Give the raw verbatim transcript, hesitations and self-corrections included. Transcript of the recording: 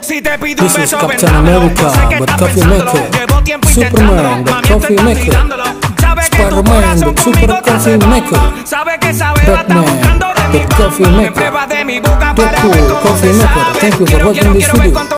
This is Captain America, but Coffee Maker. Superman, the Coffee Maker. Spider-Man, the Super Coffee Maker. Batman, the Coffee Maker. Deadpool, Coffee Maker. Thank you for watching this video.